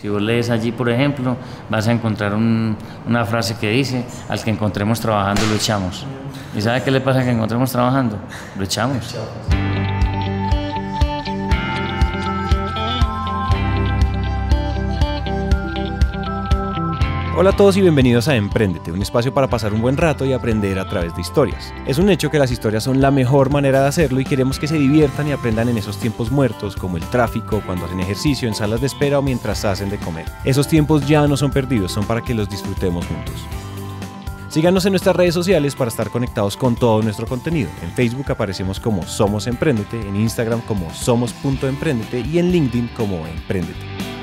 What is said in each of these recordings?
Si vos lees allí, por ejemplo, vas a encontrar una frase que dice: al que encontremos trabajando lo echamos. ¿Y sabe qué le pasa al que encontremos trabajando? Lo echamos. Hola a todos y bienvenidos a Emprendete, un espacio para pasar un buen rato y aprender a través de historias. Es un hecho que las historias son la mejor manera de hacerlo y queremos que se diviertan y aprendan en esos tiempos muertos, como el tráfico, cuando hacen ejercicio, en salas de espera o mientras hacen de comer. Esos tiempos ya no son perdidos, son para que los disfrutemos juntos. Síganos en nuestras redes sociales para estar conectados con todo nuestro contenido. En Facebook aparecemos como Somos Emprendete, en Instagram como somos.emprendete y en LinkedIn como Emprendete.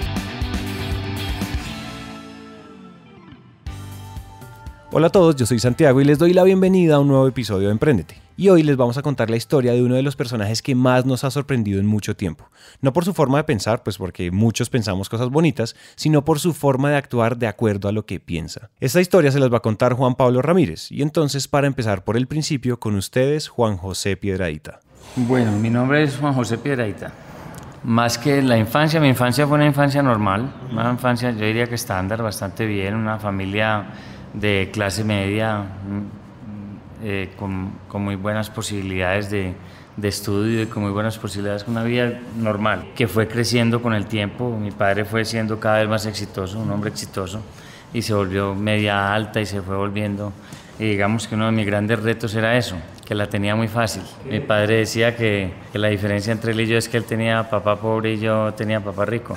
Hola a todos, yo soy Santiago y les doy la bienvenida a un nuevo episodio de Emprendete. Y hoy les vamos a contar la historia de uno de los personajes que más nos ha sorprendido en mucho tiempo. No por su forma de pensar, pues porque muchos pensamos cosas bonitas, sino por su forma de actuar de acuerdo a lo que piensa. Esta historia se las va a contar Juan Pablo Ramírez. Y entonces, para empezar por el principio, con ustedes, Juan José Piedradita. Bueno, mi nombre es Juan José Piedradita. Más que la infancia, mi infancia fue una infancia normal, una infancia yo diría que estándar, bastante bien, una familia de clase media, con muy buenas posibilidades de estudio y con muy buenas posibilidades, con una vida normal, que fue creciendo con el tiempo. Mi padre fue siendo cada vez más exitoso, un hombre exitoso, y se volvió media alta y se fue volviendo, y digamos que uno de mis grandes retos era eso, que la tenía muy fácil. Mi padre decía que la diferencia entre él y yo es que él tenía papá pobre y yo tenía papá rico.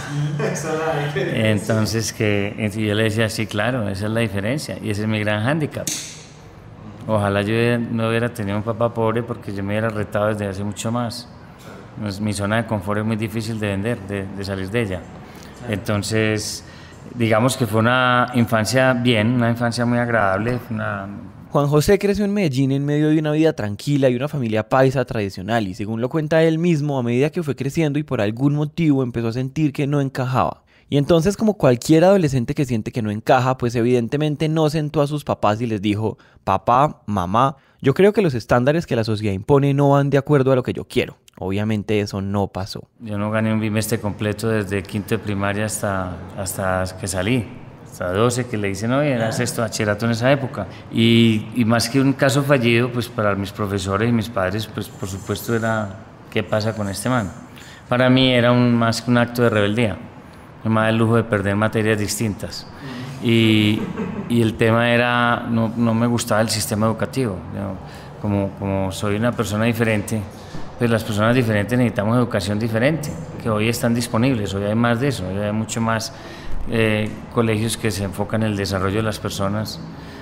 Entonces y yo le decía, sí, claro, esa es la diferencia y ese es mi gran hándicap. Ojalá yo no hubiera tenido un papá pobre porque yo me hubiera retado desde hace mucho más. Mi zona de confort es muy difícil de vender, de salir de ella. Entonces, digamos que fue una infancia bien, una infancia muy agradable, Juan José creció en Medellín en medio de una vida tranquila y una familia paisa tradicional y según lo cuenta él mismo, a medida que fue creciendo y por algún motivo empezó a sentir que no encajaba. Y entonces, como cualquier adolescente que siente que no encaja, pues evidentemente no sentó a sus papás y les dijo: papá, mamá, yo creo que los estándares que la sociedad impone no van de acuerdo a lo que yo quiero. Obviamente eso no pasó. Yo no gané un bimestre completo desde quinto de primaria hasta que salí. Hasta 12, que le dicen, oye, era sexto bachillerato en esa época. Y más que un caso fallido, pues para mis profesores y mis padres, pues por supuesto era, ¿qué pasa con este man? Para mí era más que un acto de rebeldía. No me da el lujo de perder materias distintas. Y el tema era, no me gustaba el sistema educativo. Como soy una persona diferente, pues las personas diferentes necesitamos educación diferente, que hoy están disponibles, hoy hay más de eso, hoy hay mucho más colegios que se enfocan en el desarrollo de las personas,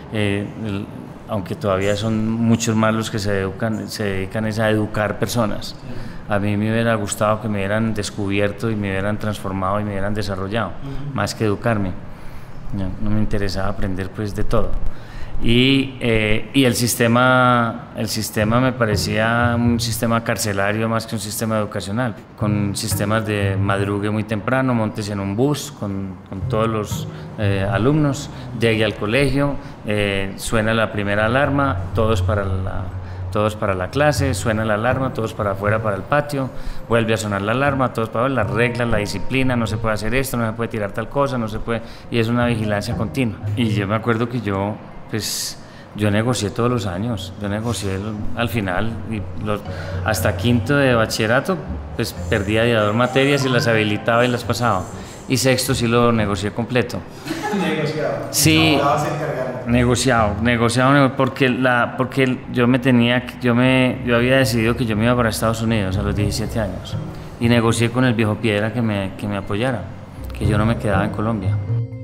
aunque todavía son muchos más los que se dedican a educar personas. A mí me hubiera gustado que me hubieran descubierto y me hubieran transformado y me hubieran desarrollado, más que educarme. No me interesaba aprender pues de todo. Y el sistema me parecía un sistema carcelario más que un sistema educacional, con sistemas de madrugue muy temprano, montes en un bus con todos los alumnos, llegue al colegio, suena la primera alarma, todos para la clase, suena la alarma, todos para afuera, para el patio, vuelve a sonar la alarma, todos para las reglas, la disciplina, no se puede hacer esto, no se puede tirar tal cosa, no se puede, y es una vigilancia continua. Y yo me acuerdo que yo negocié todos los años, yo negocié al final, hasta quinto de bachillerato, pues perdía de a 2 materias y las habilitaba y las pasaba. Y sexto sí lo negocié completo. ¿Negociado? Sí, negociado, porque yo había decidido que yo me iba para Estados Unidos a los 17 años y negocié con el viejo Piedra que me apoyara, que yo no me quedaba en Colombia.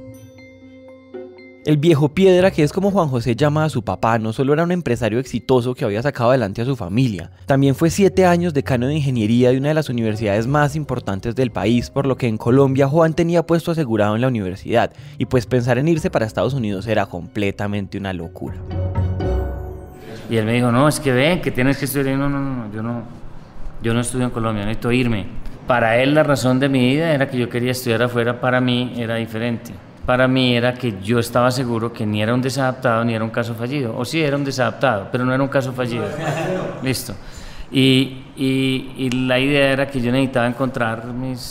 El viejo Piedra, que es como Juan José llama a su papá, no solo era un empresario exitoso que había sacado adelante a su familia, también fue 7 años decano de ingeniería de una de las universidades más importantes del país, por lo que en Colombia Juan tenía puesto asegurado en la universidad, y pues pensar en irse para Estados Unidos era completamente una locura. Y él me dijo, no, es que ven, que tienes que estudiar. No, yo no estudio en Colombia, necesito irme. Para él la razón de mi vida era que yo quería estudiar afuera, para mí era diferente. Para mí era que yo estaba seguro que ni era un desadaptado ni era un caso fallido. O sí era un desadaptado, pero no era un caso fallido. Listo. Y la idea era que yo necesitaba encontrar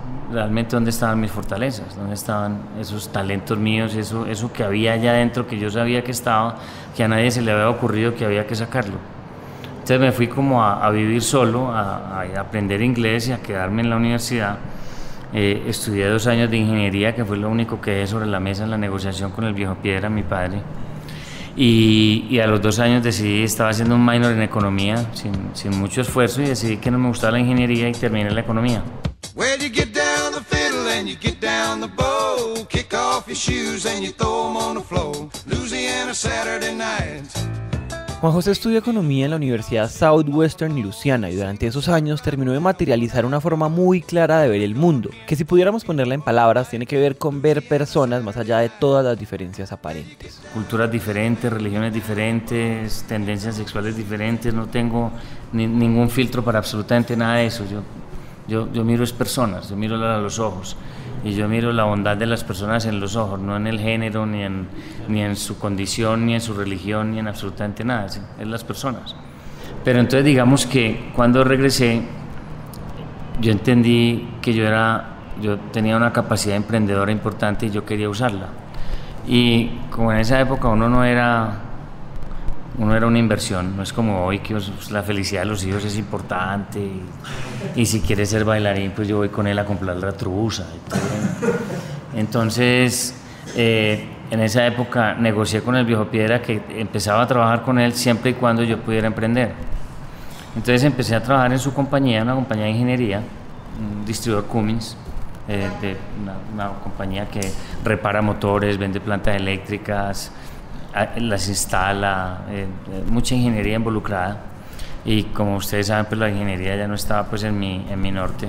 realmente dónde estaban mis fortalezas, dónde estaban esos talentos míos, eso que había allá adentro, que yo sabía que estaba, que a nadie se le había ocurrido que había que sacarlo. Entonces me fui como a vivir solo, a aprender inglés y a quedarme en la universidad. Estudié 2 años de ingeniería, que fue lo único que dejé sobre la mesa en la negociación con el viejo Piedra, mi padre. Y a los 2 años decidí, estaba haciendo un minor en economía, sin mucho esfuerzo, y decidí que no me gustaba la ingeniería y terminé la economía. Well, you get down the fiddle and you get down the bow, kick off your shoes and you throw 'em on the floor, Louisiana Saturday night. Juan José estudió economía en la Universidad Southwestern Louisiana y durante esos años terminó de materializar una forma muy clara de ver el mundo, que si pudiéramos ponerla en palabras tiene que ver con ver personas más allá de todas las diferencias aparentes. Culturas diferentes, religiones diferentes, tendencias sexuales diferentes, no tengo ningún filtro para absolutamente nada de eso. Yo miro es personas, yo miro a los ojos y yo miro la bondad de las personas en los ojos, no en el género, ni en su condición, ni en su religión, ni en absolutamente nada, ¿sí? Es las personas. Pero entonces digamos que cuando regresé, yo entendí que yo tenía una capacidad emprendedora importante y yo quería usarla. Y como en esa época uno era una inversión, no es como hoy que la felicidad de los hijos es importante y si quiere ser bailarín pues yo voy con él a comprar la truza y todo. Entonces en esa época negocié con el viejo Piedra que empezaba a trabajar con él siempre y cuando yo pudiera emprender. Entonces empecé a trabajar en su compañía, una compañía de ingeniería, un distribuidor Cummins, de una compañía que repara motores, vende plantas eléctricas, las instala, mucha ingeniería involucrada, y como ustedes saben pues la ingeniería ya no estaba pues en mi norte,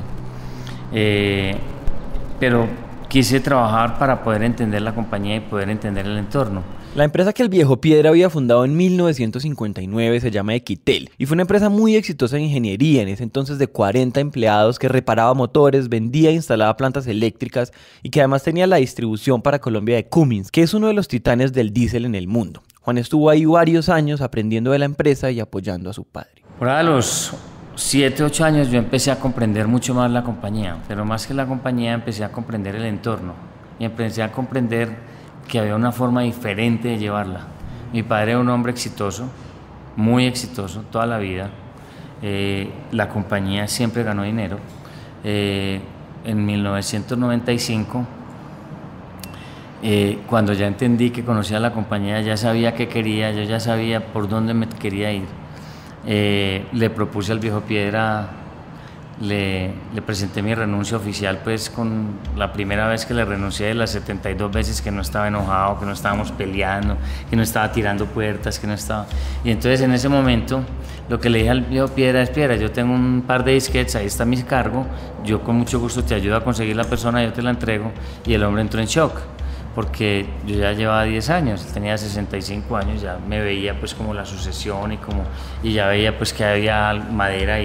pero quise trabajar para poder entender la compañía y poder entender el entorno. La empresa que el viejo Piedra había fundado en 1959 se llama Equitel y fue una empresa muy exitosa en ingeniería, en ese entonces de 40 empleados, que reparaba motores, vendía e instalaba plantas eléctricas y que además tenía la distribución para Colombia de Cummins, que es uno de los titanes del diésel en el mundo. Juan estuvo ahí varios años aprendiendo de la empresa y apoyando a su padre. Por ahí a los 7, 8 años yo empecé a comprender mucho más la compañía, pero más que la compañía empecé a comprender el entorno y empecé a comprender que había una forma diferente de llevarla. Mi padre era un hombre exitoso, muy exitoso, toda la vida. La compañía siempre ganó dinero. En 1995, cuando ya entendí que conocía la compañía, ya sabía qué quería, yo ya sabía por dónde me quería ir. Le propuse al viejo Piedra, le presenté mi renuncia oficial, pues con la primera vez que le renuncié de las 72 veces que no estaba enojado, que no estábamos peleando, que no estaba tirando puertas, que no estaba... Y entonces en ese momento lo que le dije al viejo Piedra es: Piedra, yo tengo un par de disquetes, ahí está mi cargo, yo con mucho gusto te ayudo a conseguir la persona, yo te la entrego. Y el hombre entró en shock, porque yo ya llevaba 10 años, él tenía 65 años, ya me veía pues como la sucesión y ya veía pues que había madera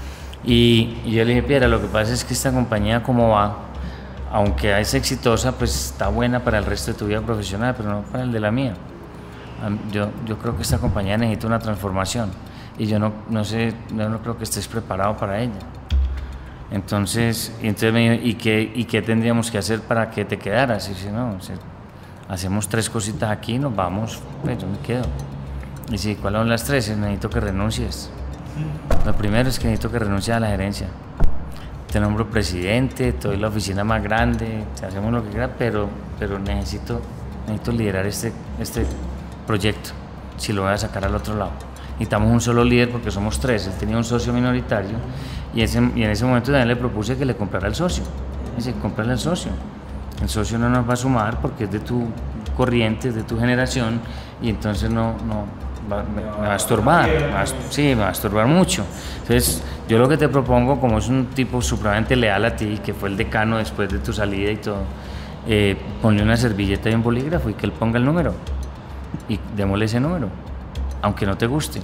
y yo le dije: Piedra, lo que pasa es que esta compañía como va, aunque es exitosa, pues está buena para el resto de tu vida profesional, pero no para el de la mía. Yo creo que esta compañía necesita una transformación y yo no creo que estés preparado para ella. Entonces me dijo: ¿y qué tendríamos que hacer para que te quedaras? Y dice: no, hacemos 3 cositas aquí y nos vamos, pues yo me quedo. Y si, ¿cuáles son las 3? Necesito que renuncies. Lo primero es que necesito que renuncies a la gerencia. Te nombro presidente, te doy la oficina más grande, te hacemos lo que quieras, pero necesito liderar este proyecto, si lo voy a sacar al otro lado. Necesitamos un solo líder porque somos 3. Él tenía un socio minoritario y en ese momento también le propuse que le comprara el socio. Dice: cómprale al socio. El socio no nos va a sumar porque es de tu corriente, es de tu generación, y entonces me va a estorbar, me va a estorbar mucho. Entonces yo lo que te propongo, como es un tipo supremamente leal a ti, que fue el decano después de tu salida y todo, ponle una servilleta y un bolígrafo y que él ponga el número y démosle ese número, aunque no te guste.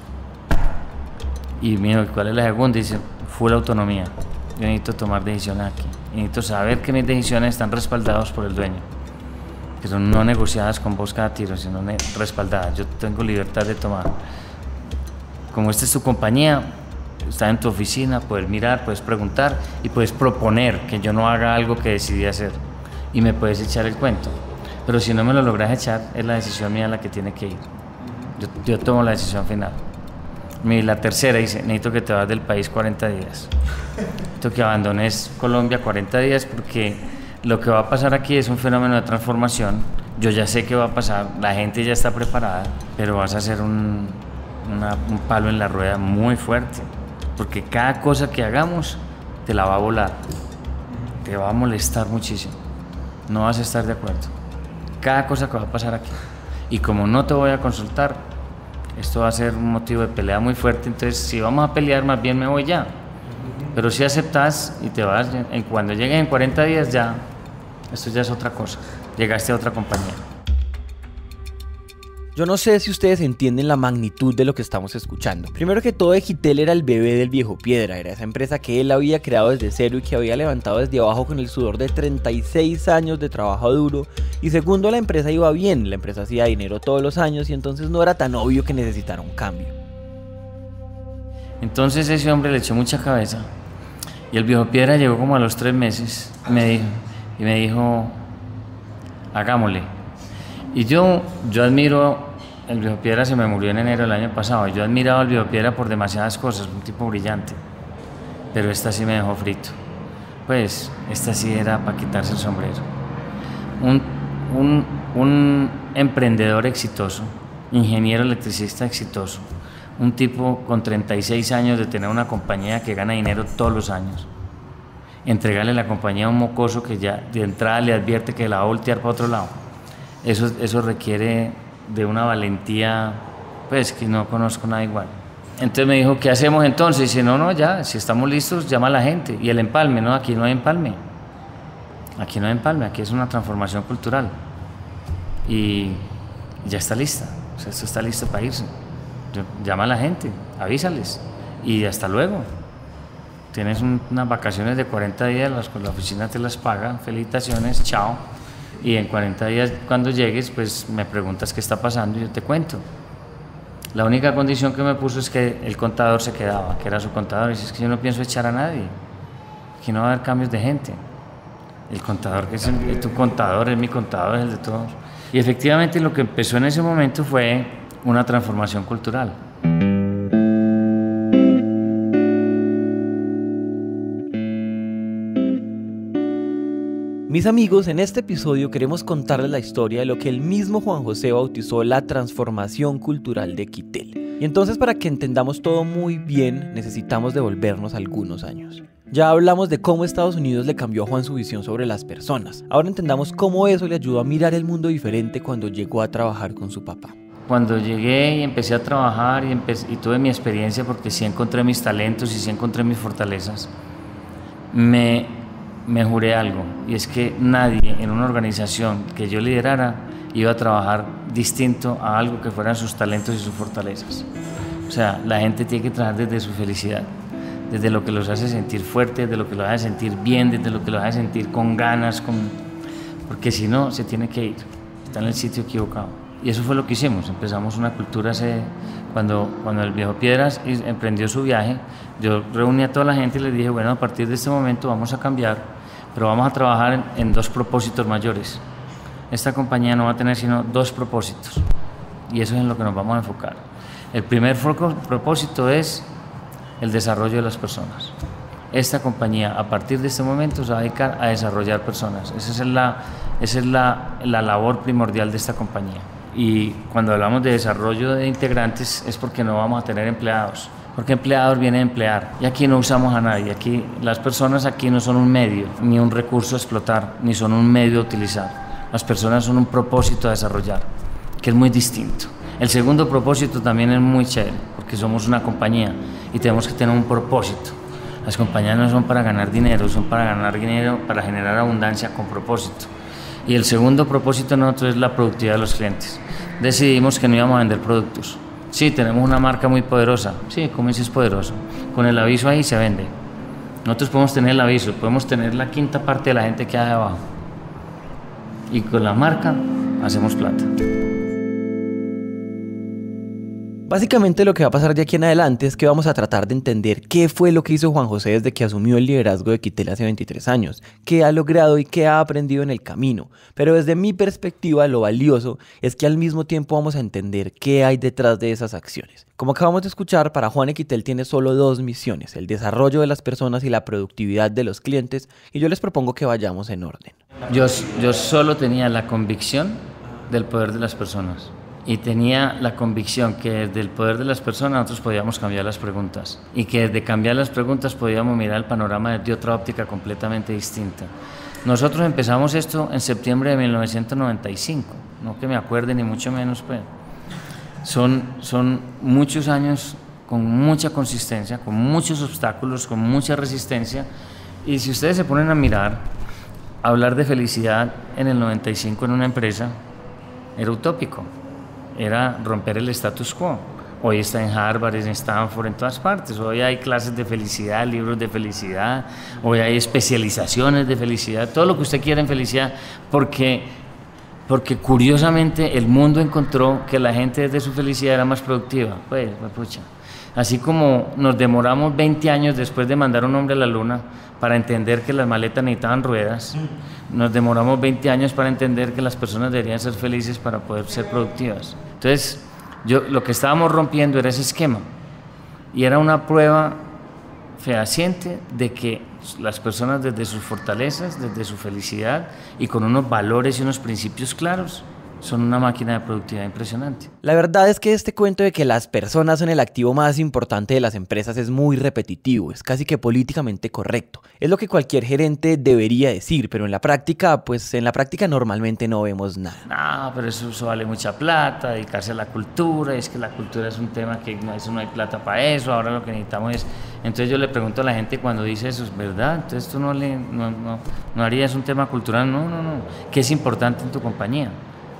Y me dijo: ¿cuál es la segunda? Y dice: full autonomía. Yo necesito tomar decisiones aquí, necesito saber que mis decisiones están respaldadas por el dueño, que son no negociadas con vos cada tiro, sino respaldadas. Yo tengo libertad de tomar. Como esta es tu compañía, estar en tu oficina, poder mirar, puedes preguntar y puedes proponer que yo no haga algo que decidí hacer y me puedes echar el cuento. Pero si no me lo logras echar, es la decisión mía la que tiene que ir. Yo tomo la decisión final. La tercera dice, necesito que te vas del país 40 días. Necesito que abandones Colombia 40 días porque lo que va a pasar aquí es un fenómeno de transformación. Yo ya sé qué va a pasar, la gente ya está preparada, pero vas a hacer un palo en la rueda muy fuerte, porque cada cosa que hagamos te la va a volar, te va a molestar muchísimo, no vas a estar de acuerdo. Cada cosa que va a pasar aquí, y como no te voy a consultar, esto va a ser un motivo de pelea muy fuerte, entonces si vamos a pelear más bien me voy ya, pero si aceptas y te vas, cuando lleguen en 40 días ya, esto ya es otra cosa, llegaste a otra compañía. Yo no sé si ustedes entienden la magnitud de lo que estamos escuchando. Primero que todo, Equitel era el bebé del Viejo Piedra, era esa empresa que él había creado desde cero y que había levantado desde abajo con el sudor de 36 años de trabajo duro. Y segundo, la empresa iba bien, la empresa hacía dinero todos los años y entonces no era tan obvio que necesitara un cambio. Entonces ese hombre le echó mucha cabeza y el Viejo Piedra llegó como a los 3 meses y me dijo, hagámosle. Y yo admiro, el Viejo Piedra se me murió en enero del año pasado, yo admiraba al Viejo Piedra por demasiadas cosas, un tipo brillante, pero esta sí me dejó frito. Pues esta sí era para quitarse el sombrero. Un emprendedor exitoso, ingeniero electricista exitoso, un tipo con 36 años de tener una compañía que gana dinero todos los años, entregarle la compañía a un mocoso que ya de entrada le advierte que la va a voltear para otro lado. Eso requiere de una valentía, pues, que no conozco nada igual. Entonces me dijo, ¿qué hacemos entonces? Y dice, no, ya, si estamos listos, llama a la gente. Y el empalme, no, aquí no hay empalme. Aquí no hay empalme, aquí es una transformación cultural. Y ya está lista, o sea, esto está listo para irse. Llama a la gente, avísales y hasta luego. Tienes unas vacaciones de 40 días, la oficina te las paga, felicitaciones, chao. Y en 40 días cuando llegues, pues me preguntas qué está pasando y yo te cuento. La única condición que me puso es que el contador se quedaba, que era su contador. Y dice, es que yo no pienso echar a nadie, aquí no va a haber cambios de gente. El contador, que es tu contador, es mi contador, es el de todos. Y efectivamente lo que empezó en ese momento fue una transformación cultural. Mis amigos, en este episodio queremos contarles la historia de lo que el mismo Juan José bautizó la transformación cultural de Equitel. Y entonces, para que entendamos todo muy bien, necesitamos devolvernos algunos años. Ya hablamos de cómo Estados Unidos le cambió a Juan su visión sobre las personas. Ahora entendamos cómo eso le ayudó a mirar el mundo diferente cuando llegó a trabajar con su papá. Cuando llegué y empecé a trabajar y tuve mi experiencia, porque sí encontré mis talentos y sí encontré mis fortalezas, me juré algo, y es que nadie en una organización que yo liderara iba a trabajar distinto a algo que fueran sus talentos y sus fortalezas. O sea, la gente tiene que trabajar desde su felicidad, desde lo que los hace sentir fuertes, desde lo que los hace sentir bien, desde lo que los hace sentir con ganas, porque si no, se tiene que ir, está en el sitio equivocado. Y eso fue lo que hicimos, empezamos una cultura cuando el Viejo Piedras emprendió su viaje, yo reuní a toda la gente y les dije, bueno, a partir de este momento vamos a cambiar, pero vamos a trabajar en 2 propósitos mayores. Esta compañía no va a tener sino 2 propósitos, y eso es en lo que nos vamos a enfocar. El primer propósito es el desarrollo de las personas. Esta compañía, a partir de este momento, se va a dedicar a desarrollar personas. Esa es la labor primordial de esta compañía. Y cuando hablamos de desarrollo de integrantes es porque no vamos a tener empleados, porque empleados viene a emplear, y aquí no usamos a nadie. Aquí las personas aquí no son un medio ni un recurso a explotar, ni son un medio a utilizar. Las personas son un propósito a desarrollar, que es muy distinto. El segundo propósito también es muy chévere, porque somos una compañía y tenemos que tener un propósito. Las compañías no son para ganar dinero, son para ganar dinero, para generar abundancia con propósito. Y el segundo propósito de nosotros es la productividad de los clientes. Decidimos que no íbamos a vender productos. Sí, tenemos una marca muy poderosa. Sí, Cummins es poderoso. Con el aviso ahí se vende. Nosotros podemos tener el aviso, podemos tener la quinta parte de la gente que hay abajo. Y con la marca hacemos plata. Básicamente lo que va a pasar de aquí en adelante es que vamos a tratar de entender qué fue lo que hizo Juan José desde que asumió el liderazgo de Quitel hace 23 años, qué ha logrado y qué ha aprendido en el camino. Pero desde mi perspectiva lo valioso es que al mismo tiempo vamos a entender qué hay detrás de esas acciones. Como acabamos de escuchar, para Juan Quitel tiene solo dos misiones, el desarrollo de las personas y la productividad de los clientes, y yo les propongo que vayamos en orden. Yo solo tenía la convicción del poder de las personas. Y tenía la convicción que desde el poder de las personas nosotros podíamos cambiar las preguntas. Y que desde cambiar las preguntas podíamos mirar el panorama desde otra óptica completamente distinta. Nosotros empezamos esto en septiembre de 1995. No que me acuerde ni mucho menos, pues. Son muchos años con mucha consistencia, con muchos obstáculos, con mucha resistencia. Y si ustedes se ponen a mirar, hablar de felicidad en el 95 en una empresa era utópico. Era romper el status quo. Hoy está en Harvard, en Stanford, en todas partes. Hoy hay clases de felicidad, libros de felicidad, hoy hay especializaciones de felicidad, todo lo que usted quiera en felicidad, porque curiosamente el mundo encontró que la gente desde su felicidad era más productiva. Pues pucha. Así como nos demoramos 20 años después de mandar un hombre a la luna para entender que las maletas necesitaban ruedas, nos demoramos 20 años para entender que las personas deberían ser felices para poder ser productivas. Entonces, lo que estábamos rompiendo era ese esquema y era una prueba fehaciente de que las personas desde sus fortalezas, desde su felicidad y con unos valores y unos principios claros, son una máquina de productividad impresionante. La verdad es que este cuento de que las personas son el activo más importante de las empresas es muy repetitivo, es casi que políticamente correcto. Es lo que cualquier gerente debería decir, pero en la práctica, normalmente no vemos nada. No, pero eso vale mucha plata, dedicarse a la cultura, y es que la cultura es un tema que no hay plata para eso, ahora lo que necesitamos es... Entonces yo le pregunto a la gente cuando dice eso, ¿es verdad? Entonces tú no harías un tema cultural, no. ¿Qué es importante en tu compañía?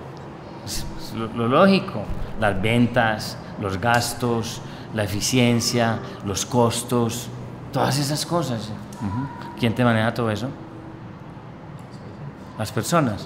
Lo lógico, las ventas, los gastos, la eficiencia, los costos, todas esas cosas. ¿Quién te maneja todo eso? Las personas.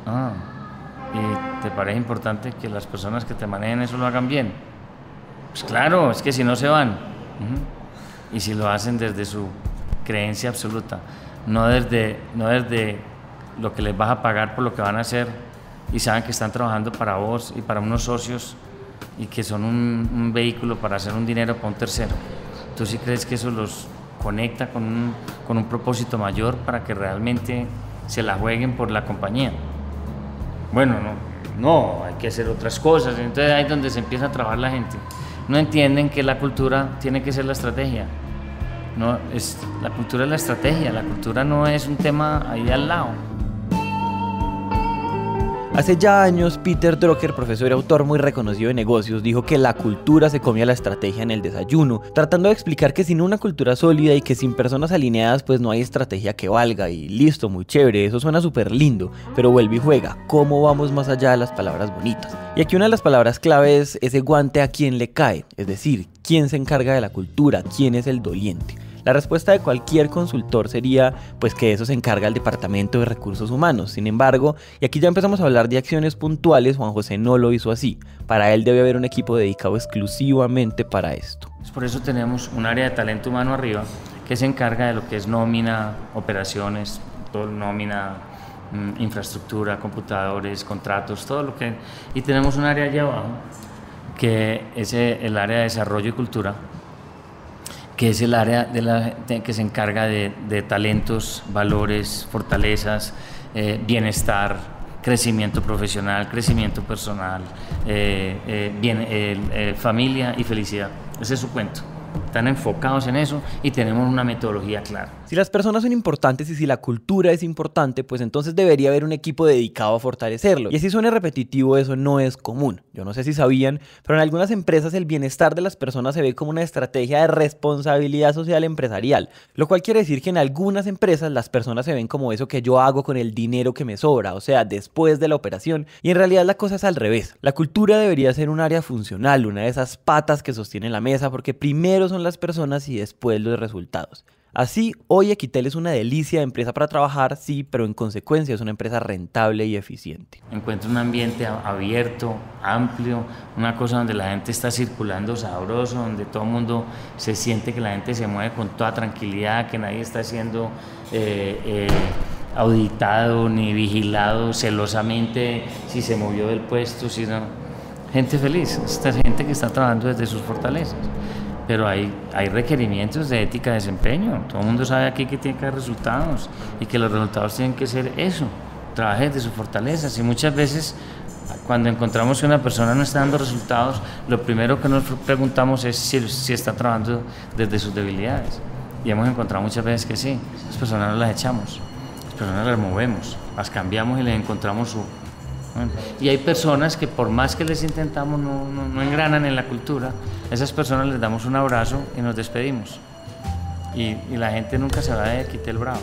¿Y te parece importante que las personas que te manejen eso lo hagan bien? Pues claro, es que si no se van. Y si lo hacen desde su creencia absoluta, no desde lo que les vas a pagar por lo que van a hacer, y saben que están trabajando para vos y para unos socios y que son un vehículo para hacer un dinero para un tercero. ¿Tú sí crees que eso los conecta con un propósito mayor para que realmente se la jueguen por la compañía? Bueno, no, hay que hacer otras cosas. Entonces ahí es donde se empieza a trabajar la gente. No entienden que la cultura tiene que ser la estrategia. La cultura es la estrategia, la cultura no es un tema ahí al lado. Hace ya años, Peter Drucker, profesor y autor muy reconocido de negocios, dijo que la cultura se comía la estrategia en el desayuno, tratando de explicar que sin una cultura sólida y que sin personas alineadas pues no hay estrategia que valga. Y listo, muy chévere, eso suena súper lindo, pero vuelve y juega, ¿cómo vamos más allá de las palabras bonitas? Y aquí una de las palabras clave es ese guante a quién le cae, es decir, quién se encarga de la cultura, quién es el doliente. La respuesta de cualquier consultor sería pues que eso se encarga el Departamento de Recursos Humanos. Sin embargo, y aquí ya empezamos a hablar de acciones puntuales, Juan José no lo hizo así. Para él debe haber un equipo dedicado exclusivamente para esto. Por eso tenemos un área de talento humano arriba que se encarga de lo que es nómina, operaciones, todo nómina, infraestructura, computadores, contratos, todo lo que... Y tenemos un área allá abajo que es el área de desarrollo y cultura, que es el área que se encarga de talentos, valores, fortalezas, bienestar, crecimiento profesional, crecimiento personal, familia y felicidad. Ese es su cuento. Están enfocados en eso y tenemos una metodología clara. Si las personas son importantes y si la cultura es importante, pues entonces debería haber un equipo dedicado a fortalecerlo. Y así suene repetitivo, eso no es común. Yo no sé si sabían, pero en algunas empresas el bienestar de las personas se ve como una estrategia de responsabilidad social empresarial, lo cual quiere decir que en algunas empresas las personas se ven como eso que yo hago con el dinero que me sobra, o sea, después de la operación, y en realidad la cosa es al revés. La cultura debería ser un área funcional, una de esas patas que sostienen la mesa, porque primero son las personas y después los resultados. Así, hoy Equitel es una delicia de empresa para trabajar, sí, pero en consecuencia es una empresa rentable y eficiente. Encuentro un ambiente abierto, amplio, una cosa donde la gente está circulando sabroso, donde todo el mundo se siente que la gente se mueve con toda tranquilidad, que nadie está siendo auditado ni vigilado celosamente si se movió del puesto, sino gente feliz, esta gente que está trabajando desde sus fortalezas. Pero hay requerimientos de ética de desempeño. Todo el mundo sabe aquí que tiene que haber resultados y que los resultados tienen que ser eso, trabaje desde sus fortalezas. Y muchas veces cuando encontramos que una persona no está dando resultados, lo primero que nos preguntamos es si está trabajando desde sus debilidades. Y hemos encontrado muchas veces que sí. Las personas no las echamos, las personas las movemos, las cambiamos y les encontramos su... Bueno, y hay personas que por más que les intentamos no engranan en la cultura. A esas personas les damos un abrazo y nos despedimos. Y la gente nunca se va de Equitel brava.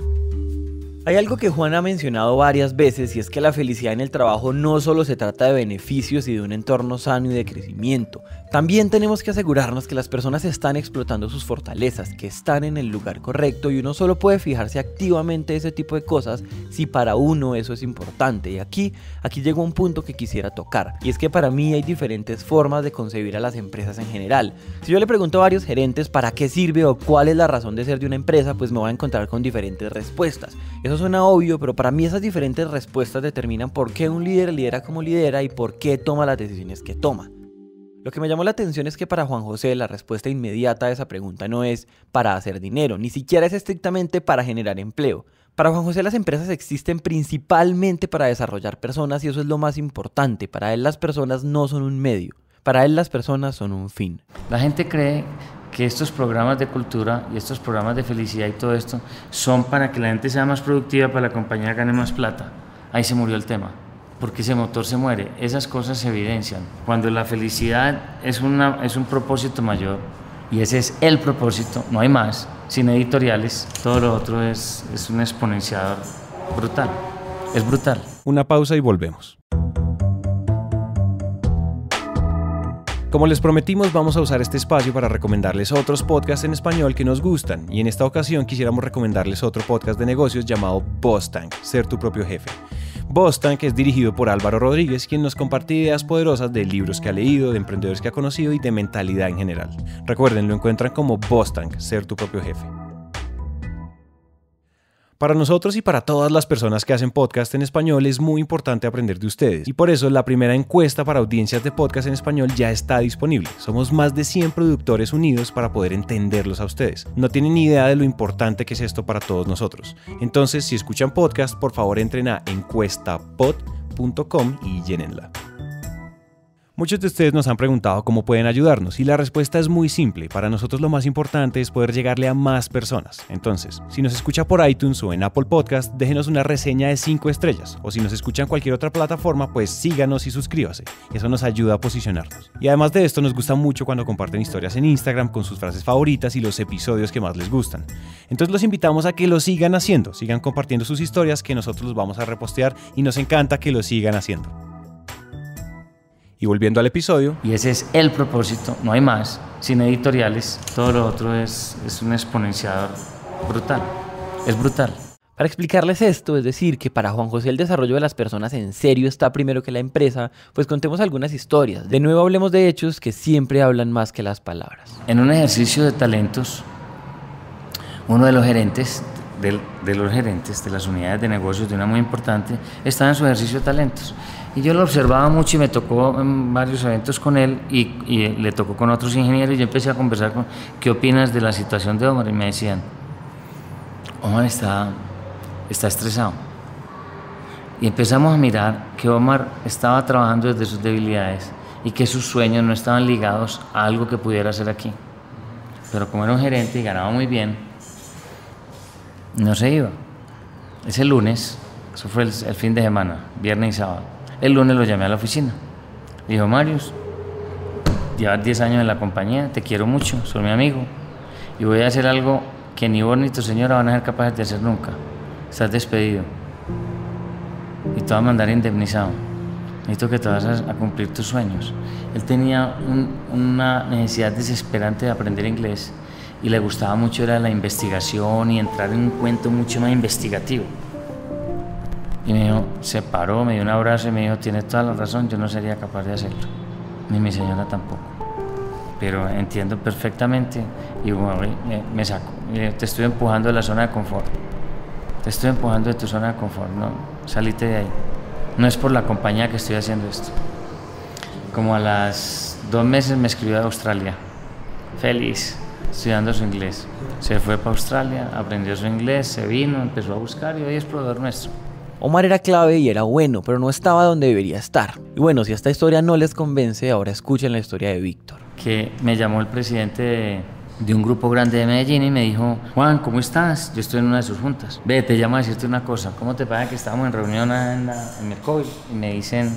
Hay algo que Juan ha mencionado varias veces y es que la felicidad en el trabajo no solo se trata de beneficios y de un entorno sano y de crecimiento. También tenemos que asegurarnos que las personas están explotando sus fortalezas, que están en el lugar correcto y uno solo puede fijarse activamente ese tipo de cosas si para uno eso es importante. Y aquí llegó un punto que quisiera tocar y es que para mí hay diferentes formas de concebir a las empresas en general. Si yo le pregunto a varios gerentes para qué sirve o cuál es la razón de ser de una empresa, pues me voy a encontrar con diferentes respuestas. Eso suena obvio, pero para mí esas diferentes respuestas determinan por qué un líder lidera como lidera y por qué toma las decisiones que toma. Lo que me llamó la atención es que para Juan José la respuesta inmediata a esa pregunta no es para hacer dinero, ni siquiera es estrictamente para generar empleo. Para Juan José las empresas existen principalmente para desarrollar personas y eso es lo más importante. Para él las personas no son un medio, para él las personas son un fin. La gente cree que estos programas de cultura y estos programas de felicidad y todo esto son para que la gente sea más productiva, para que la compañía gane más plata. Ahí se murió el tema, porque ese motor se muere. Esas cosas se evidencian. Cuando la felicidad es un propósito mayor, y ese es el propósito, no hay más, sin editoriales, todo lo otro es un exponenciador brutal, es brutal. Una pausa y volvemos. Como les prometimos, vamos a usar este espacio para recomendarles otros podcasts en español que nos gustan y en esta ocasión quisiéramos recomendarles otro podcast de negocios llamado Boss Tank, Ser tu propio jefe. Boss Tank es dirigido por Álvaro Rodríguez, quien nos comparte ideas poderosas de libros que ha leído, de emprendedores que ha conocido y de mentalidad en general. Recuerden, lo encuentran como Boss Tank, Ser tu propio jefe. Para nosotros y para todas las personas que hacen podcast en español es muy importante aprender de ustedes y por eso la primera encuesta para audiencias de podcast en español ya está disponible. Somos más de 100 productores unidos para poder entenderlos a ustedes. No tienen ni idea de lo importante que es esto para todos nosotros. Entonces, si escuchan podcast, por favor entren a encuestapod.com y llénenla. Muchos de ustedes nos han preguntado cómo pueden ayudarnos y la respuesta es muy simple. Para nosotros lo más importante es poder llegarle a más personas. Entonces, si nos escucha por iTunes o en Apple Podcast, déjenos una reseña de 5 estrellas. O si nos escucha en cualquier otra plataforma, pues síganos y suscríbase. Eso nos ayuda a posicionarnos. Y además de esto, nos gusta mucho cuando comparten historias en Instagram con sus frases favoritas y los episodios que más les gustan. Entonces los invitamos a que lo sigan haciendo. Sigan compartiendo sus historias que nosotros los vamos a repostear y nos encanta que lo sigan haciendo. Y volviendo al episodio... Y ese es el propósito, no hay más, sin editoriales, todo lo otro es un exponenciador brutal, es brutal. Para explicarles esto, es decir, que para Juan José el desarrollo de las personas en serio está primero que la empresa, pues contemos algunas historias. De nuevo hablemos de hechos que siempre hablan más que las palabras. En un ejercicio de talentos, uno de los gerentes, de las unidades de negocios de una muy importante, estaba en su ejercicio de talentos. Y yo lo observaba mucho y me tocó en varios eventos con él y le tocó con otros ingenieros y yo empecé a conversar con ¿qué opinas de la situación de Omar? Y me decían, Omar está estresado. Y empezamos a mirar que Omar estaba trabajando desde sus debilidades y que sus sueños no estaban ligados a algo que pudiera hacer aquí. Pero como era un gerente y ganaba muy bien, no se iba. Ese lunes, eso fue el fin de semana, viernes y sábado. El lunes lo llamé a la oficina. Le dijo, Marius, llevas 10 años en la compañía, te quiero mucho, soy mi amigo. Y voy a hacer algo que ni vos ni tu señora van a ser capaces de hacer nunca. Estás despedido. Y te vas a mandar indemnizado. Necesito que te vas a cumplir tus sueños. Él tenía una necesidad desesperante de aprender inglés. y le gustaba mucho era la investigación y entrar en un cuento mucho más investigativo. Y me dijo, se paró, me dio un abrazo y me dijo, tienes toda la razón, yo no sería capaz de hacerlo, ni mi señora tampoco. Pero entiendo perfectamente y bueno, me saco. Te estoy empujando de la zona de confort. Te estoy empujando de tu zona de confort, no, salite de ahí. No es por la compañía que estoy haciendo esto. Como a las 2 meses me escribió de Australia, feliz, estudiando su inglés. Se fue para Australia, aprendió su inglés, se vino, empezó a buscar y hoy es proveedor nuestro. Omar era clave y era bueno, pero no estaba donde debería estar. Y bueno, si esta historia no les convence, ahora escuchen la historia de Víctor. Que me llamó el presidente de un grupo grande de Medellín y me dijo, Juan, ¿cómo estás? Yo estoy en una de sus juntas. Ve, te llamo a decirte una cosa. ¿Cómo te parece que estábamos en reunión en el COVID? Y me dicen,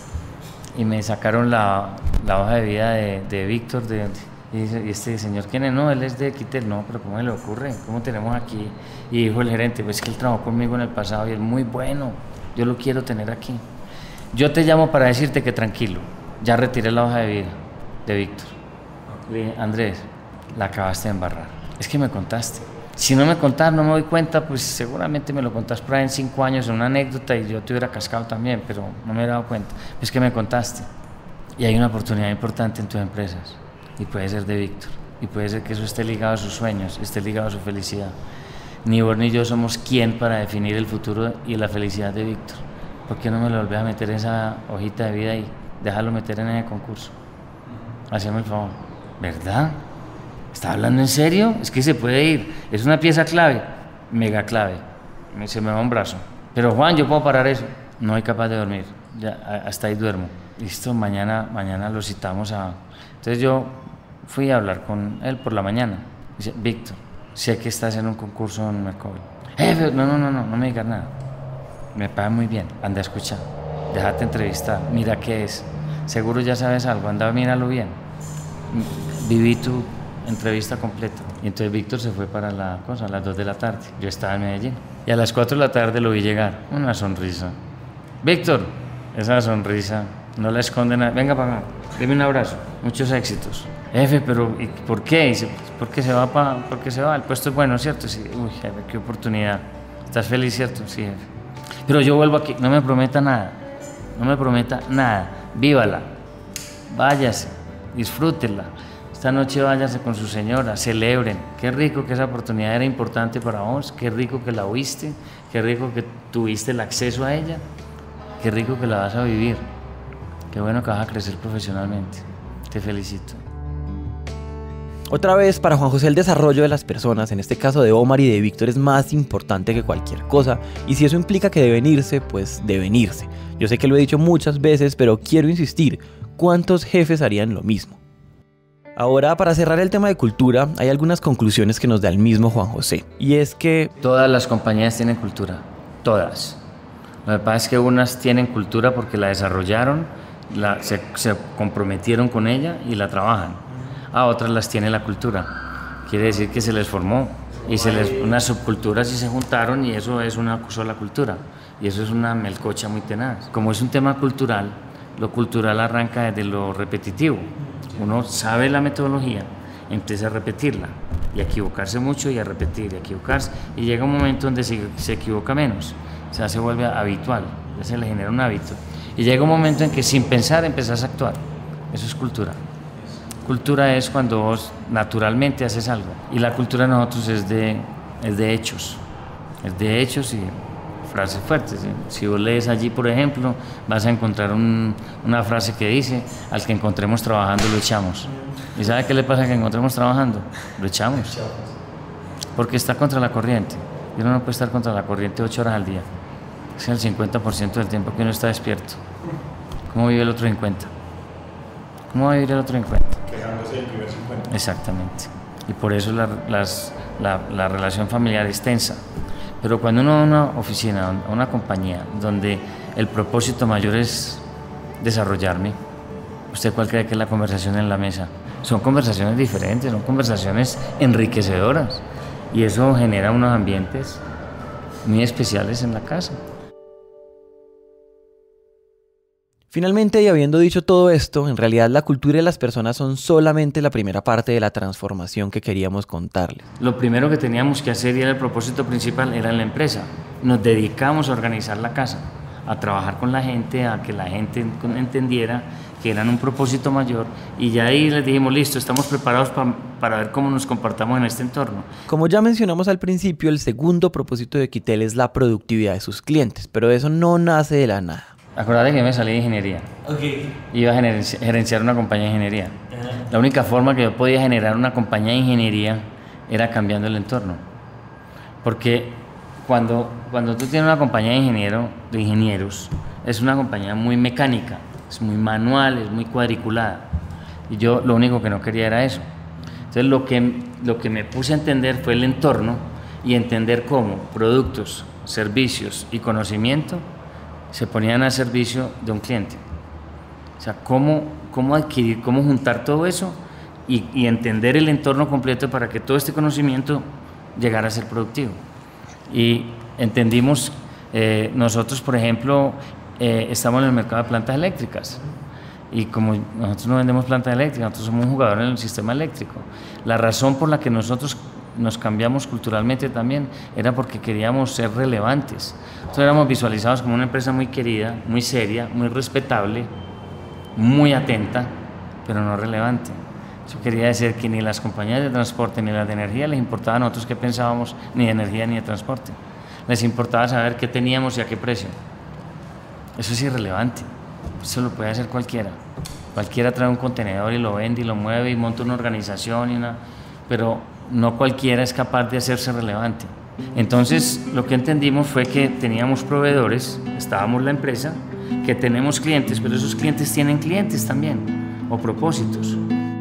y me sacaron la hoja de vida de Víctor. Y dice, ¿y este señor quién es? No, él es de Quitel. No, pero ¿cómo le ocurre? ¿Cómo tenemos aquí? Y dijo el gerente, pues que él trabajó conmigo en el pasado y es muy bueno. Yo lo quiero tener aquí. Yo te llamo para decirte que tranquilo. Ya retiré la hoja de vida de Víctor. Le dije, Andrés, la acabaste de embarrar. Es que me contaste. Si no me contás, no me doy cuenta, pues seguramente me lo contás por ahí en 5 años en una anécdota y yo te hubiera cascado también, pero no me he dado cuenta. Es que me contaste. Y hay una oportunidad importante en tus empresas. Y puede ser de Víctor. Y puede ser que eso esté ligado a sus sueños, esté ligado a su felicidad. Ni vos ni yo somos quien para definir el futuro y la felicidad de Víctor. ¿Por qué no me lo volvés a meter en esa hojita de vida y dejarlo meter en ese concurso? Haceme el favor. ¿Verdad? ¿Está hablando en serio? Es que se puede ir. Es una pieza clave, mega clave. Se me va un brazo. Pero Juan, ¿yo puedo parar eso? No soy capaz de dormir. Ya, hasta ahí duermo. Listo, mañana lo citamos a... Entonces yo fui a hablar con él por la mañana. Dice, Víctor, sé que estás en un concurso en Mercoville. No me digas nada. Me pagan muy bien. Anda a escuchar. Déjate entrevistar. Mira qué es. Seguro ya sabes algo. Anda, míralo bien. Viví tu entrevista completa. Y entonces Víctor se fue para la cosa a las 2 de la tarde. Yo estaba en Medellín. Y a las 4 de la tarde lo vi llegar. Una sonrisa. Víctor, esa sonrisa no la esconde nada. Venga para acá. Deme un abrazo. Muchos éxitos. Jefe, pero ¿y por qué? Dice, porque se va porque se va. El puesto es bueno, ¿cierto? Sí. Uy, jefe, qué oportunidad. ¿Estás feliz, cierto? Sí, jefe. Pero yo vuelvo aquí. No me prometa nada. No me prometa nada. Vívala. Váyase. Disfrútela. Esta noche váyase con su señora. Celebren. Qué rico que esa oportunidad era importante para vos. Qué rico que la oíste. Qué rico que tuviste el acceso a ella. Qué rico que la vas a vivir. Qué bueno que vas a crecer profesionalmente. Te felicito. Otra vez, para Juan José el desarrollo de las personas, en este caso de Omar y de Víctor, es más importante que cualquier cosa. Y si eso implica que deben irse, pues deben irse. Yo sé que lo he dicho muchas veces, pero quiero insistir. ¿Cuántos jefes harían lo mismo? Ahora, para cerrar el tema de cultura, hay algunas conclusiones que nos da el mismo Juan José. Y es que... Todas las compañías tienen cultura. Todas. Lo que pasa es que unas tienen cultura porque la desarrollaron, se comprometieron con ella y la trabajan. A otras las tiene la cultura. Quiere decir que se les formó y unas subculturas y se juntaron y eso es una sola cultura. Y eso es una melcocha muy tenaz. Como es un tema cultural, lo cultural arranca desde lo repetitivo. Uno sabe la metodología, empieza a repetirla y a equivocarse mucho y a repetir y a equivocarse. Y llega un momento donde se equivoca menos, se vuelve habitual, ya se le genera un hábito. Y llega un momento en que sin pensar empezás a actuar. Eso es cultura. Cultura es cuando vos naturalmente haces algo. Y la cultura de nosotros es de hechos. Es de hechos y frases fuertes. Si vos lees allí, por ejemplo, vas a encontrar una frase que dice, al que encontremos trabajando lo echamos. ¿Y sabe qué le pasa al que encontremos trabajando? Lo echamos. Porque está contra la corriente. Y uno no puede estar contra la corriente 8 horas al día. Es el 50% del tiempo que uno está despierto. ¿Cómo vive el otro 50? ¿Cómo va a vivir el otro 50? Quejándose del primer 50. Exactamente. Y por eso la relación familiar es tensa. Pero cuando uno va a una oficina, a una compañía, donde el propósito mayor es desarrollarme, ¿usted cuál cree que es la conversación en la mesa? Son conversaciones diferentes, son conversaciones enriquecedoras. Y eso genera unos ambientes muy especiales en la casa. Finalmente, y habiendo dicho todo esto, en realidad la cultura y las personas son solamente la primera parte de la transformación que queríamos contarles. Lo primero que teníamos que hacer, y era el propósito principal, era en la empresa. Nos dedicamos a organizar la casa, a trabajar con la gente, a que la gente entendiera que eran un propósito mayor, y ya ahí les dijimos, listo, estamos preparados para ver cómo nos comportamos en este entorno. Como ya mencionamos al principio, el segundo propósito de Quitel es la productividad de sus clientes, pero eso no nace de la nada. Acuérdate que yo me salí de ingeniería. Iba a gerenciar una compañía de ingeniería. La única forma que yo podía generar una compañía de ingeniería era cambiando el entorno. Porque cuando tú tienes una compañía de ingenieros, es una compañía muy mecánica, es muy manual, es muy cuadriculada. Y yo lo único que no quería era eso. Entonces lo que me puse a entender fue el entorno y entender cómo productos, servicios y conocimiento se ponían al servicio de un cliente. O sea, cómo adquirir, cómo juntar todo eso y entender el entorno completo para que todo este conocimiento llegara a ser productivo. Y entendimos, nosotros, por ejemplo, estamos en el mercado de plantas eléctricas. Y como nosotros no vendemos plantas eléctricas, nosotros somos un jugador en el sistema eléctrico. La razón por la que nosotros nos cambiamos culturalmente también era porque queríamos ser relevantes. Nosotros éramos visualizados como una empresa muy querida, muy seria, muy respetable, muy atenta, pero no relevante. Eso quería decir que ni las compañías de transporte ni las de energía les importaba a nosotros qué pensábamos ni de energía ni de transporte. Les importaba saber qué teníamos y a qué precio. Eso es irrelevante. Eso lo puede hacer cualquiera. Cualquiera trae un contenedor y lo vende y lo mueve y monta una organización, pero no cualquiera es capaz de hacerse relevante. Entonces, lo que entendimos fue que teníamos proveedores, estábamos la empresa, que tenemos clientes, pero esos clientes tienen clientes también, o propósitos.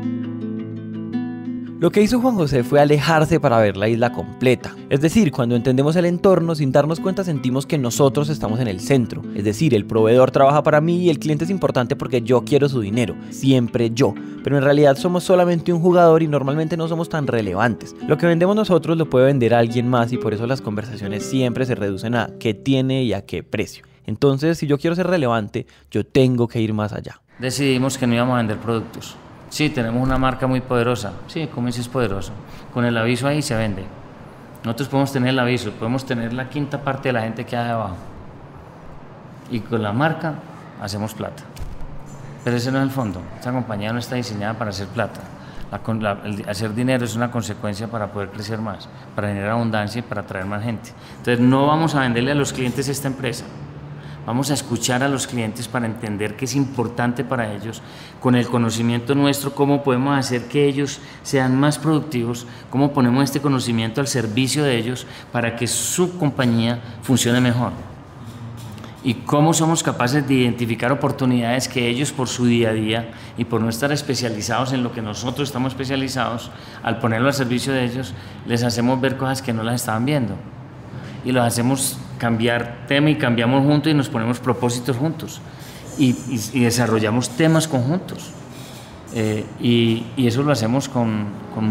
Lo que hizo Juan José fue alejarse para ver la isla completa. Es decir, cuando entendemos el entorno, sin darnos cuenta sentimos que nosotros estamos en el centro. Es decir, el proveedor trabaja para mí y el cliente es importante porque yo quiero su dinero. Siempre yo. Pero en realidad somos solamente un jugador y normalmente no somos tan relevantes. Lo que vendemos nosotros lo puede vender a alguien más y por eso las conversaciones siempre se reducen a qué tiene y a qué precio. Entonces, si yo quiero ser relevante, yo tengo que ir más allá. Decidimos que no íbamos a vender productos. Sí, tenemos una marca muy poderosa. Sí, Cummins es poderoso. Con el aviso ahí se vende. Nosotros podemos tener el aviso, podemos tener la quinta parte de la gente que hay abajo. Y con la marca hacemos plata. Pero ese no es el fondo. Esta compañía no está diseñada para hacer plata. El hacer dinero es una consecuencia para poder crecer más, para generar abundancia y para atraer más gente. Entonces no vamos a venderle a los clientes esta empresa. Vamos a escuchar a los clientes para entender qué es importante para ellos, con el conocimiento nuestro, cómo podemos hacer que ellos sean más productivos, cómo ponemos este conocimiento al servicio de ellos para que su compañía funcione mejor. Y cómo somos capaces de identificar oportunidades que ellos por su día a día y por no estar especializados en lo que nosotros estamos especializados, al ponerlo al servicio de ellos, les hacemos ver cosas que no las estaban viendo. Y los hacemos cambiar tema y cambiamos juntos y nos ponemos propósitos juntos y desarrollamos temas conjuntos y eso lo hacemos con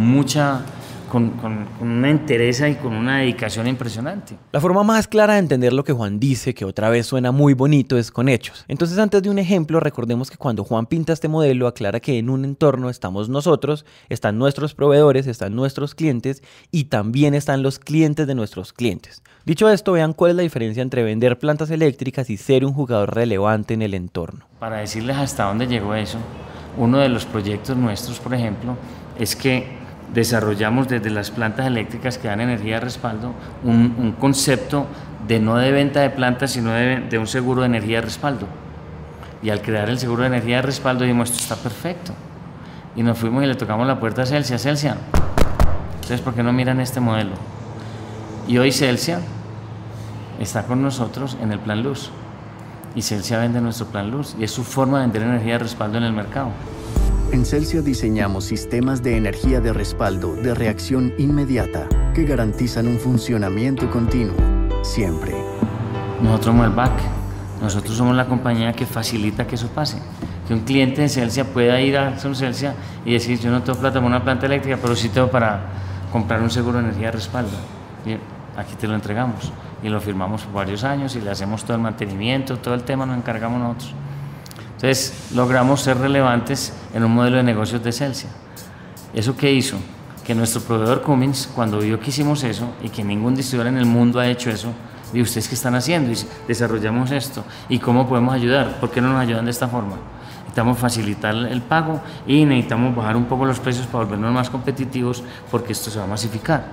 una entereza y con una dedicación impresionante. La forma más clara de entender lo que Juan dice, que otra vez suena muy bonito, es con hechos. Entonces, antes de un ejemplo, recordemos que cuando Juan pinta este modelo, aclara que en un entorno estamos nosotros, están nuestros proveedores, están nuestros clientes y también están los clientes de nuestros clientes. Dicho esto, vean cuál es la diferencia entre vender plantas eléctricas y ser un jugador relevante en el entorno. Para decirles hasta dónde llegó eso, uno de los proyectos nuestros, por ejemplo, es que desarrollamos desde las plantas eléctricas que dan energía de respaldo un concepto no de venta de plantas, sino de un seguro de energía de respaldo. Y al crear el seguro de energía de respaldo dijimos, esto está perfecto. Y nos fuimos y le tocamos la puerta a Celsia. Celsia, entonces, ¿por qué no miran este modelo? Y hoy Celsia está con nosotros en el Plan Luz. Y Celsia vende nuestro Plan Luz. Y es su forma de vender energía de respaldo en el mercado. En Celsia diseñamos sistemas de energía de respaldo de reacción inmediata que garantizan un funcionamiento continuo, siempre. Nosotros somos el back. Nosotros somos la compañía que facilita que eso pase. Que un cliente de Celsia pueda ir a Celsia y decir, yo no tengo plata para una planta eléctrica, pero sí tengo para comprar un seguro de energía de respaldo. Y aquí te lo entregamos. Y lo firmamos por varios años y le hacemos todo el mantenimiento, todo el tema nos encargamos nosotros. Entonces logramos ser relevantes en un modelo de negocios de Celsia. ¿Eso qué hizo? Que nuestro proveedor Cummins, cuando vio que hicimos eso y que ningún distribuidor en el mundo ha hecho eso, dijo, ¿ustedes qué están haciendo? Y dice, desarrollamos esto. ¿Y cómo podemos ayudar? ¿Por qué no nos ayudan de esta forma? Necesitamos facilitar el pago y necesitamos bajar un poco los precios para volvernos más competitivos porque esto se va a masificar.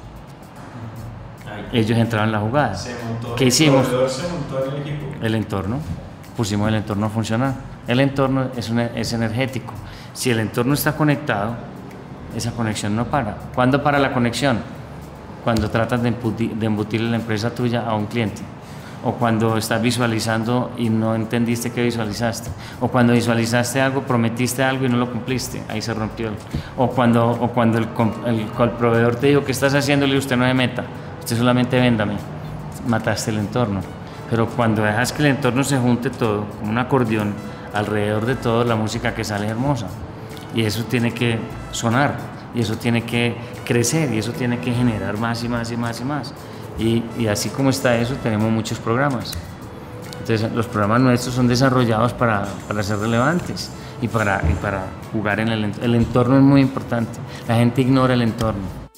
Ellos entraron en la jugada. ¿Qué hicimos? Se montó en el equipo. El entorno. Pusimos el entorno a funcionar. El entorno es energético. Si el entorno está conectado, esa conexión no para. ¿Cuándo para la conexión? Cuando tratas de embutirle la empresa tuya a un cliente. O cuando estás visualizando y no entendiste qué visualizaste. O cuando visualizaste algo, prometiste algo y no lo cumpliste. Ahí se rompió. O cuando el proveedor te dijo, ¿qué estás haciendo? Le digo, usted no se meta. Usted solamente véndame. Mataste el entorno. Pero cuando dejas que el entorno se junte todo, como un acordeón, alrededor de todo, la música que sale es hermosa. Y eso tiene que sonar, y eso tiene que crecer, y eso tiene que generar más y más y más y más. Y así como está eso, tenemos muchos programas. Entonces, los programas nuestros son desarrollados para ser relevantes y para jugar en el entorno es muy importante. La gente ignora el entorno.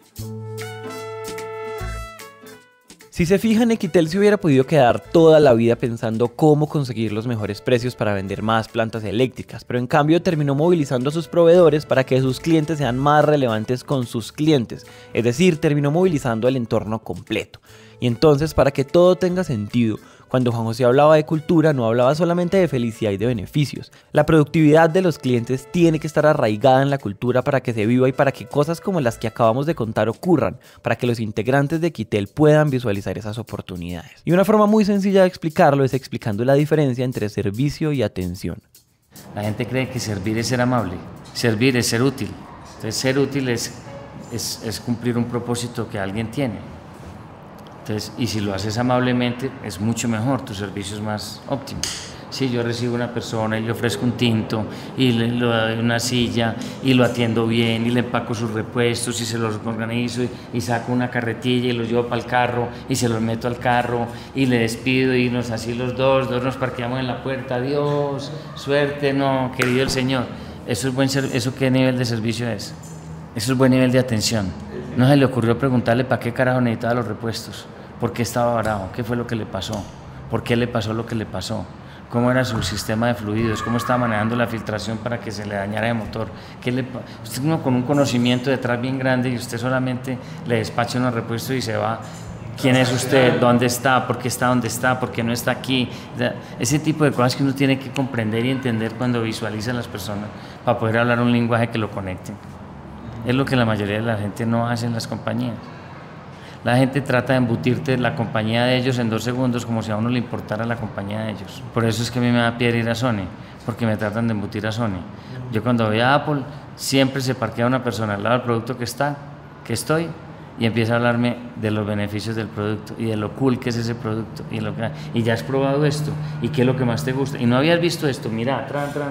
Si se fijan, Equitel se hubiera podido quedar toda la vida pensando cómo conseguir los mejores precios para vender más plantas eléctricas, pero en cambio terminó movilizando a sus proveedores para que sus clientes sean más relevantes con sus clientes, es decir, terminó movilizando el entorno completo. Y entonces, para que todo tenga sentido, cuando Juan José hablaba de cultura, no hablaba solamente de felicidad y de beneficios. La productividad de los clientes tiene que estar arraigada en la cultura para que se viva y para que cosas como las que acabamos de contar ocurran, para que los integrantes de Equitel puedan visualizar esas oportunidades. Y una forma muy sencilla de explicarlo es explicando la diferencia entre servicio y atención. La gente cree que servir es ser amable, servir es ser útil. Entonces, ser útil es cumplir un propósito que alguien tiene. Entonces, y si lo haces amablemente, es mucho mejor, tu servicio es más óptimo. Si yo recibo una persona y le ofrezco un tinto, y le doy una silla, y lo atiendo bien, y le empaco sus repuestos, y se los organizo, y saco una carretilla, y los llevo para el carro, y se los meto al carro, y le despido, y nos así los dos nos parqueamos en la puerta, adiós, suerte, no, querido el Señor. Eso es buen ¿eso qué nivel de servicio es? Eso es buen nivel de atención. No se le ocurrió preguntarle para qué carajo necesitaba los repuestos, por qué estaba bravo, qué fue lo que le pasó, por qué le pasó lo que le pasó, cómo era su sistema de fluidos, cómo estaba manejando la filtración para que se le dañara el motor. Usted uno con un conocimiento detrás bien grande y usted solamente le despacha unos repuestos y se va. ¿Quién es usted? ¿Dónde está? ¿Por qué está donde está? ¿Por qué no está aquí? Ese tipo de cosas que uno tiene que comprender y entender cuando visualiza a las personas para poder hablar un lenguaje que lo conecte. Es lo que la mayoría de la gente no hace en las compañías. La gente trata de embutirte la compañía de ellos en 2 segundos como si a uno le importara la compañía de ellos. Por eso es que a mí me da piedra ir a Sony, porque me tratan de embutir a Sony. Yo cuando voy a Apple, siempre se parquea una persona al lado del producto que estoy, y empieza a hablarme de los beneficios del producto y de lo cool que es ese producto y ya has probado esto y qué es lo que más te gusta y no habías visto esto, mira,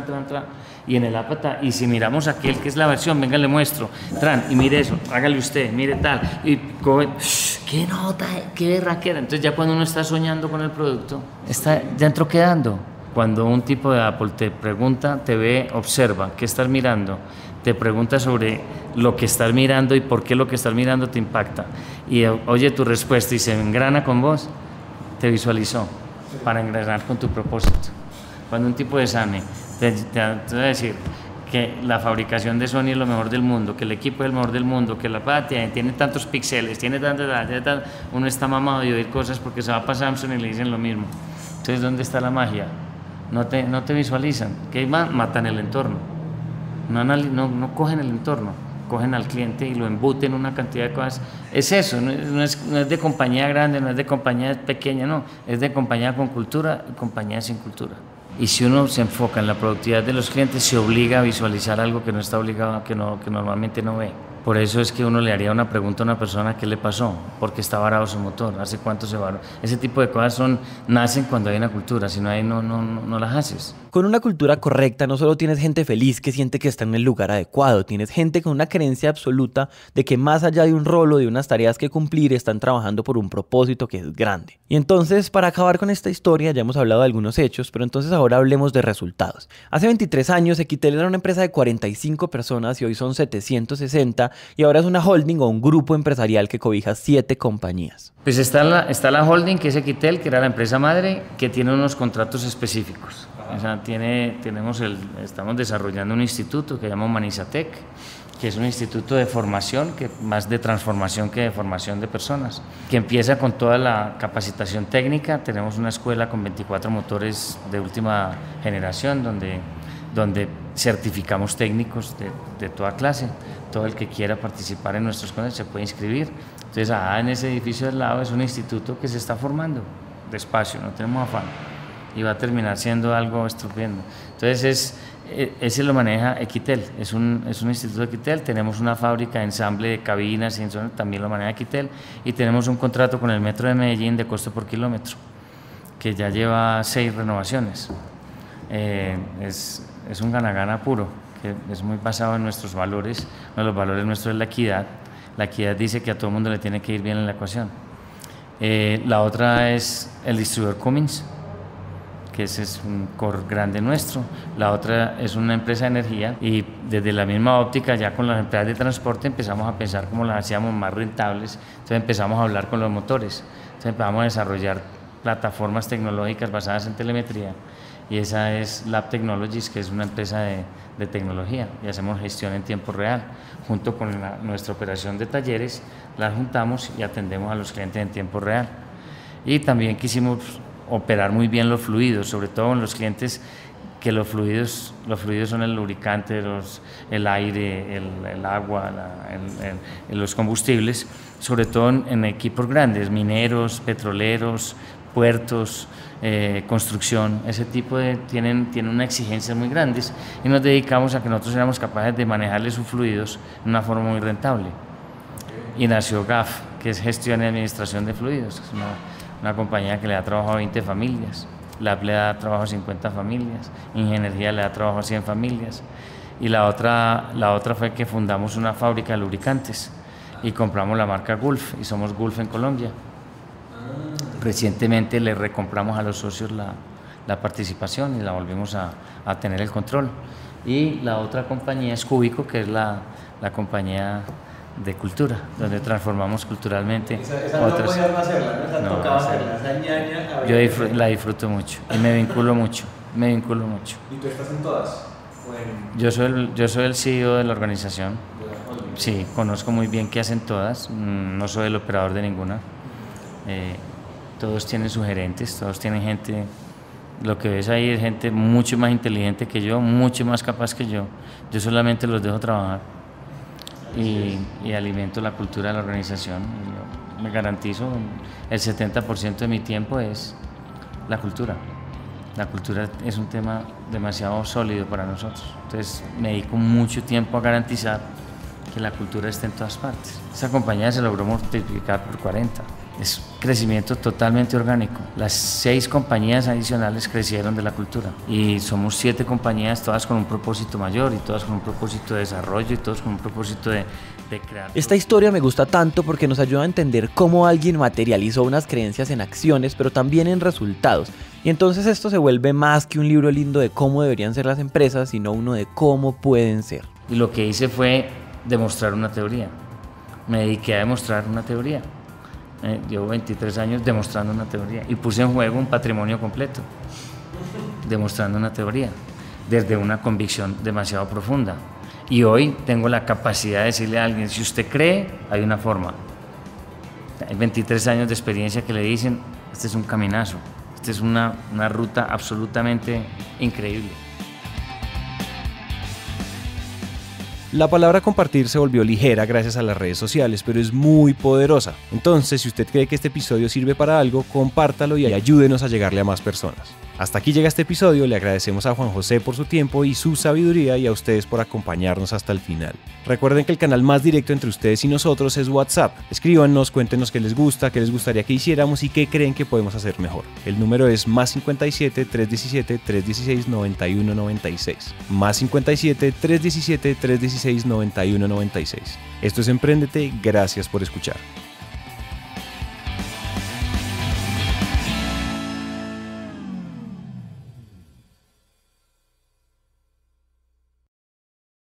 y en el Apata, y si miramos aquel que es la versión, venga le muestro, y mire eso, hágale usted, mire tal, y qué nota, qué berraquera. Entonces ya cuando uno está soñando con el producto, ya entró quedando. Cuando un tipo de Apple te pregunta, te ve, observa, ¿qué estás mirando? Te pregunta sobre lo que estás mirando y por qué lo que estás mirando te impacta. Y oye tu respuesta y se engrana con vos, te visualizó para engranar con tu propósito. Cuando un tipo de SAME te va a decir que la fabricación de Sony es lo mejor del mundo, que el equipo es el mejor del mundo, que la patria tiene tantos píxeles, tiene tanto, uno está mamado de oír cosas porque se va para Samsung y le dicen lo mismo. Entonces, ¿dónde está la magia? No te visualizan. ¿Qué matan el entorno? No cogen el entorno, cogen al cliente y lo embuten una cantidad de cosas. Es eso, no es de compañía grande, no es de compañía pequeña, no, es de compañía con cultura y compañía sin cultura. Y si uno se enfoca en la productividad de los clientes, se obliga a visualizar algo que no está obligado, que normalmente no ve. Por eso es que uno le haría una pregunta a una persona, ¿qué le pasó? ¿Por qué está varado su motor? ¿Hace cuánto se varó? Ese tipo de cosas nacen cuando hay una cultura, si no hay, no las haces. Con una cultura correcta no solo tienes gente feliz que siente que está en el lugar adecuado, tienes gente con una creencia absoluta de que más allá de un rol o de unas tareas que cumplir están trabajando por un propósito que es grande. Y entonces, para acabar con esta historia, ya hemos hablado de algunos hechos, pero entonces ahora hablemos de resultados. Hace 23 años Equitel era una empresa de 45 personas y hoy son 760 y ahora es una holding o un grupo empresarial que cobija 7 compañías. Pues está la holding, que es Equitel, que era la empresa madre, que tiene unos contratos específicos. O sea, estamos desarrollando un instituto que se llama Humanizatec, que es un instituto de formación, más de transformación que de formación de personas, que empieza con toda la capacitación técnica. Tenemos una escuela con 24 motores de última generación, donde certificamos técnicos de toda clase. Todo el que quiera participar en nuestros cursos se puede inscribir. Entonces, en ese edificio del lado es un instituto que se está formando despacio, no tenemos afán, y va a terminar siendo algo estupendo. Entonces, ese lo maneja Equitel, es un instituto de Equitel. Tenemos una fábrica de ensamble de cabinas y también lo maneja Equitel, y tenemos un contrato con el Metro de Medellín de costo por kilómetro, que ya lleva 6 renovaciones. Es un gana-gana puro, que es muy basado en nuestros valores. Uno de los valores nuestros es la equidad. La equidad dice que a todo el mundo le tiene que ir bien en la ecuación. La otra es el distribuidor Cummins, que ese es un core grande nuestro. La otra es una empresa de energía, y desde la misma óptica, ya con las empresas de transporte empezamos a pensar cómo las hacíamos más rentables. Entonces empezamos a hablar con los motores, entonces empezamos a desarrollar plataformas tecnológicas basadas en telemetría, y esa es Lab Technologies, que es una empresa de tecnología, y hacemos gestión en tiempo real. Junto con nuestra operación de talleres, la juntamos y atendemos a los clientes en tiempo real. Y también quisimos operar muy bien los fluidos, sobre todo en los clientes que los fluidos son el lubricante, el aire, el agua, los combustibles, sobre todo en equipos grandes, mineros, petroleros, puertos, construcción. Ese tipo tienen unas exigencias muy grandes, y nos dedicamos a que nosotros éramos capaces de manejarles sus fluidos de una forma muy rentable. Y nació GAF, que es Gestión y Administración de Fluidos, es una compañía que le da trabajo a 20 familias, LAB le da trabajo a 50 familias, Ingeniería le da trabajo a 100 familias. Y la otra fue que fundamos una fábrica de lubricantes y compramos la marca Gulf, y somos Gulf en Colombia. Recientemente le recompramos a los socios la participación y la volvimos a tener el control. Y la otra compañía es Cúbico, que es la compañía de cultura, donde transformamos culturalmente. Esa no podías hacerla, ¿no? Esa tocaba hacerla, esa ñaña. Yo la disfruto mucho y me vinculo mucho. ¿Y tú estás en todas? Yo soy el CEO de la organización. Sí, conozco muy bien qué hacen todas, no soy el operador de ninguna. Todos tienen sus gerentes, todos tienen gente. Lo que ves ahí es gente mucho más inteligente que yo, mucho más capaz que yo. Yo solamente los dejo trabajar y alimento la cultura de la organización. Yo me garantizo, el 70% de mi tiempo es la cultura. La cultura es un tema demasiado sólido para nosotros. Entonces me dedico mucho tiempo a garantizar que la cultura esté en todas partes. Esa compañía se logró multiplicar por 40. Es crecimiento totalmente orgánico. Las 6 compañías adicionales crecieron de la cultura, y somos 7 compañías, todas con un propósito mayor, y todas con un propósito de desarrollo, y todas con un propósito de crear. Esta historia me gusta tanto porque nos ayuda a entender cómo alguien materializó unas creencias en acciones, pero también en resultados. Y entonces esto se vuelve más que un libro lindo de cómo deberían ser las empresas, sino uno de cómo pueden ser. Y lo que hice fue demostrar una teoría. Me dediqué a demostrar una teoría. Llevo 23 años demostrando una teoría, y puse en juego un patrimonio completo demostrando una teoría desde una convicción demasiado profunda. Y hoy tengo la capacidad de decirle a alguien: si usted cree, hay una forma. Hay 23 años de experiencia que le dicen: este es un caminazo, esta es una ruta absolutamente increíble. La palabra compartir se volvió ligera gracias a las redes sociales, pero es muy poderosa. Entonces, si usted cree que este episodio sirve para algo, compártalo y ayúdenos a llegarle a más personas. Hasta aquí llega este episodio, le agradecemos a Juan José por su tiempo y su sabiduría y a ustedes por acompañarnos hasta el final. Recuerden que el canal más directo entre ustedes y nosotros es WhatsApp. Escríbanos, cuéntenos qué les gusta, qué les gustaría que hiciéramos y qué creen que podemos hacer mejor. El número es +57 317 316 9196. +57 317 316 9196. Esto es Emprendete, gracias por escuchar.